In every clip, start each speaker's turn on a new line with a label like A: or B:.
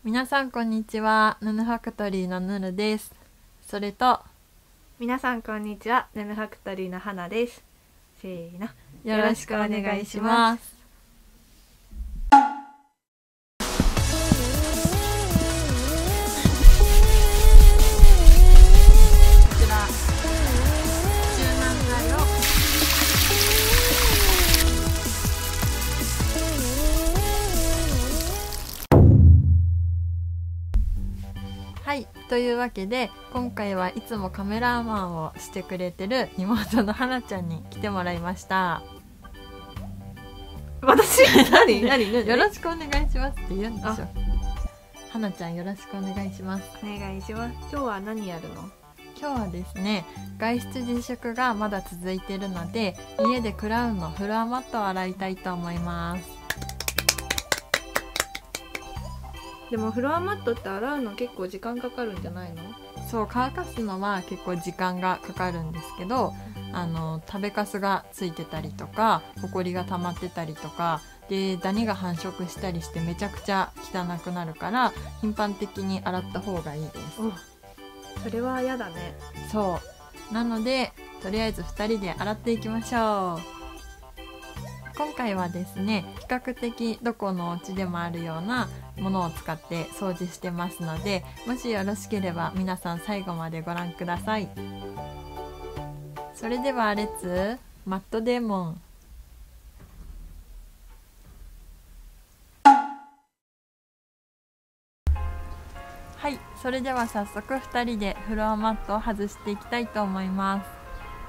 A: 皆さんこんにちは。ヌヌファクトリーのヌルです。それと
B: 皆さんこんにちは。ヌヌファクトリーの花です。せーの、
A: よろしくお願いします。こちら柔軟剤をはい、というわけで今回はいつもカメラマンをしてくれてる妹の花ちゃんに来てもらいました。
B: 私何
A: よろしくお願いしますって言うんでしょ。花ちゃんよろしくお願いします。
B: お願いします。今日は何やるの？
A: 今日はですね、外出自粛がまだ続いているので、家でクラウンのフロアマットを洗いたいと思います。
B: でもフロアマットって洗うの結構時間かかるんじゃないの？
A: そう、乾かすのは結構時間がかかるんですけど、食べかすがついてたりとか、ほこりが溜まってたりとかで、ダニが繁殖したりしてめちゃくちゃ汚くなるから、頻繁的に洗った方がいいです。
B: それは嫌だね。
A: そうなので、とりあえず2人で洗っていきましょう。今回はですね、比較的どこのお家でもあるようなものを使って掃除してますので、もしよろしければ皆さん最後までご覧ください。それではレッツマットデーモン。はい、それでは早速2人でフロアマットを外していきたいと思います。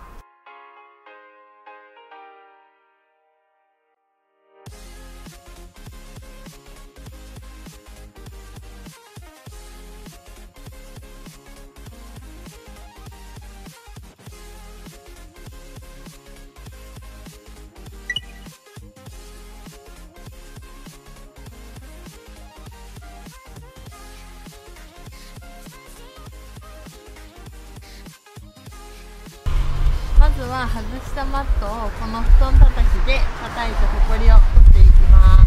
A: まずは外したマットをこの布団たたきで叩いてほこりを取っていきます。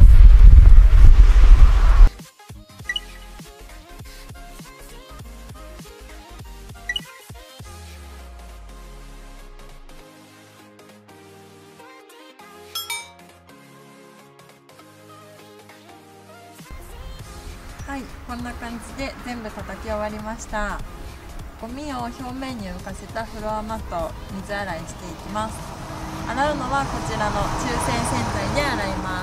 A: はい、こんな感じで全部叩き終わりました。ゴミを表面に浮かせたフロアマットを水洗いしていきます。洗うのはこちらの中性洗剤で洗います。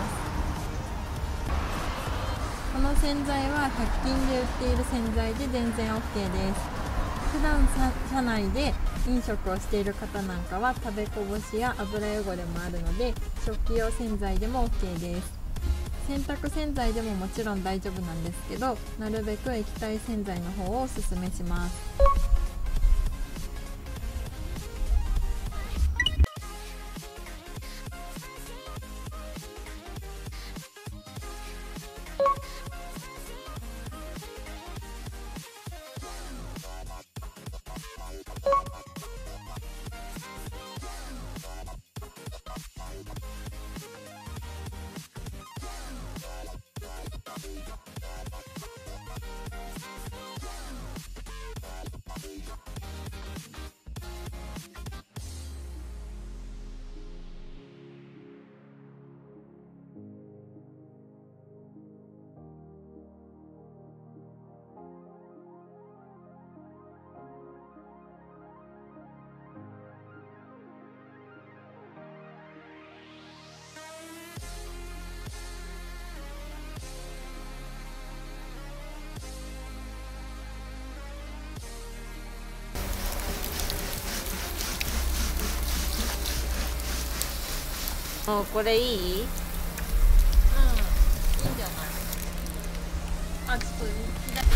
A: この洗剤は100均で売っている洗剤で全然 OK です。普段車内で飲食をしている方なんかは食べこぼしや油汚れもあるので、食器用洗剤でも OK です。洗濯洗剤でももちろん大丈夫なんですけど、なるべく液体洗剤の方をおすすめします。
B: もうこれいい？
A: いいんじゃない？あ、ちょっと左。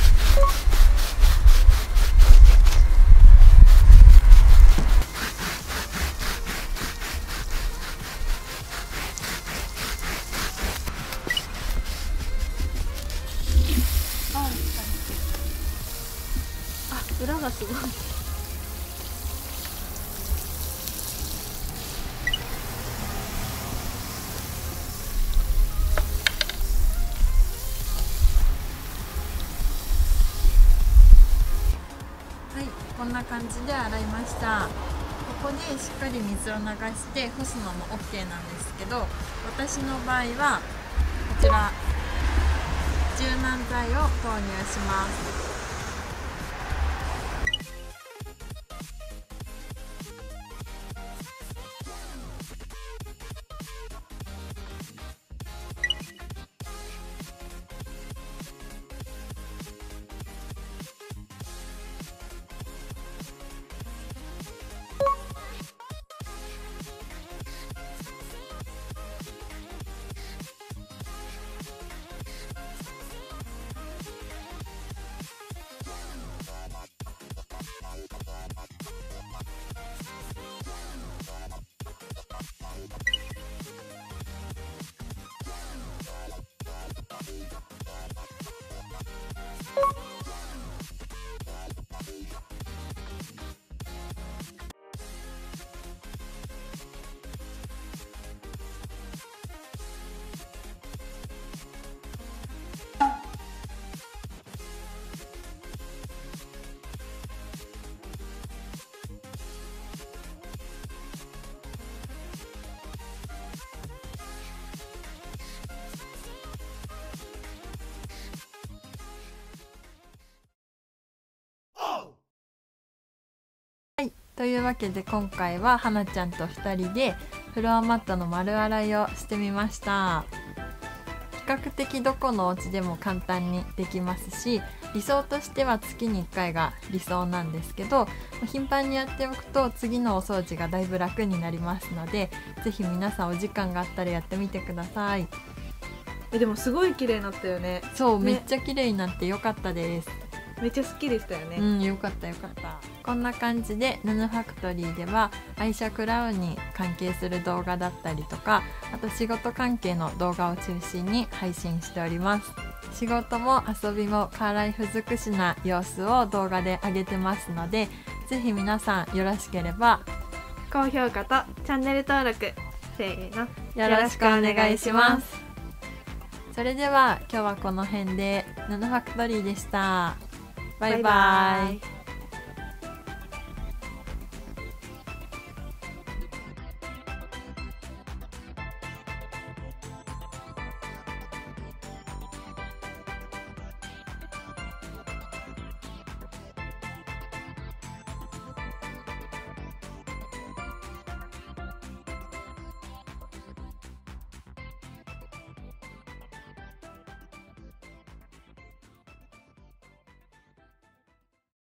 B: 裏がすごい。
A: こんな感じで洗いました。ここでしっかり水を流して干すのも OK なんですけど、私の場合はこちら柔軟剤を投入します。というわけで今回ははなちゃんと2人でフロアマットの丸洗いをしてみました。比較的どこのお家でも簡単にできますし、理想としては月に1回が理想なんですけど、頻繁にやっておくと次のお掃除がだいぶ楽になりますので、ぜひ皆さんお時間があったらやってみてください。
B: でもすごい綺麗になったよね。
A: そう、
B: ね、
A: めっちゃ綺麗になってよかったです。
B: めっちゃ好きでしたよね。
A: よかったよかった。こんな感じでヌヌファクトリーでは愛車クラウンに関係する動画だったりとか、あと仕事関係の動画を中心に配信しております。仕事も遊びもカーライフ尽くしな様子を動画で上げてますので、ぜひ皆さんよろしければ
B: 高評価とチャンネル登録せーの
A: よろしくお願いします。それでは今日はこの辺でヌヌファクトリーでした。バイバイ。